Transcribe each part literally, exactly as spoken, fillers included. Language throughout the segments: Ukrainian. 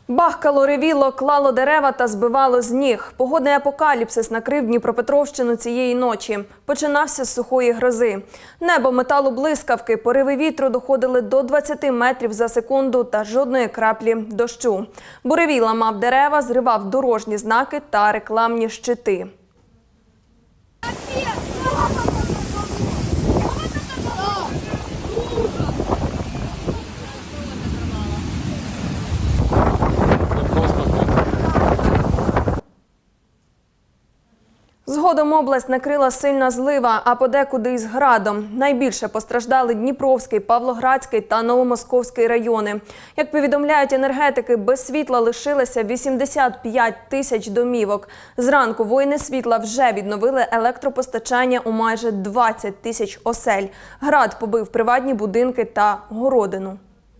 Бахкало, ревіло, клало дерева та збивало з ніг. Погодний апокаліпсис накрив Дніпропетровщину цієї ночі. Починався з сухої грози. Небо метало блискавки, пориви вітру доходили до двадцяти метрів за секунду та жодної краплі дощу. Буревій ламав дерева, зривав дорожні знаки та рекламні щити. Згодом область накрила сильна злива, а подекуди із градом. Найбільше постраждали Дніпровський, Павлоградський та Новомосковський райони. Як повідомляють енергетики, без світла лишилося вісімдесят п'ять тисяч домівок. Зранку воїни світла вже відновили електропостачання у майже двадцять тисяч осель. Град побив приватні будинки та городину.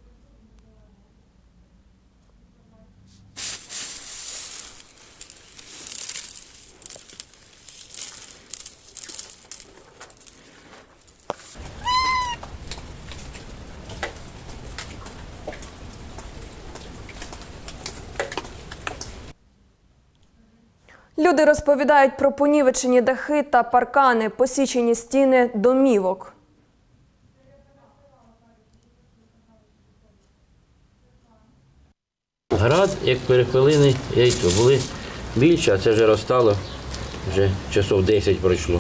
Люди розповідають про понівечені дахи та паркани, посічені стіни домівок. Град, як перепилини, яйцо. Були більше, а це вже розтало, вже часов десять пройшло.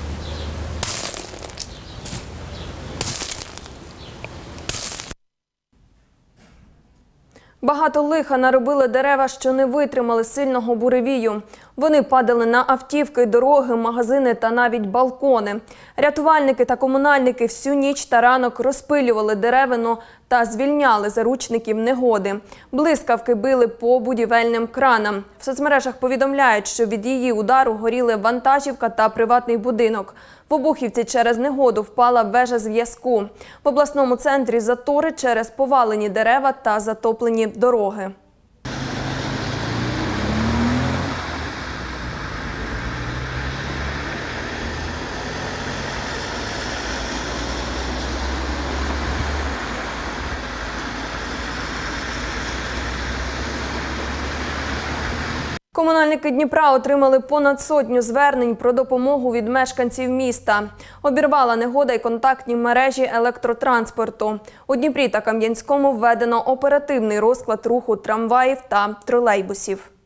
Багато лиха наробили дерева, що не витримали сильного буревію. Вони падали на автівки, дороги, магазини та навіть балкони. Рятувальники та комунальники всю ніч та ранок розпилювали деревину та звільняли заручників негоди. Блискавки били по будівельним кранам. В соцмережах повідомляють, що від її удару горіли вантажівка та приватний будинок. В Обухівці через негоду впала вежа зв'язку. В обласному центрі затори через повалені дерева та затоплені дороги. Комунальники Дніпра отримали понад сотню звернень про допомогу від мешканців міста. Обірвала негода й контактні мережі електротранспорту. У Дніпрі та Кам'янському введено оперативний розклад руху трамваїв та тролейбусів.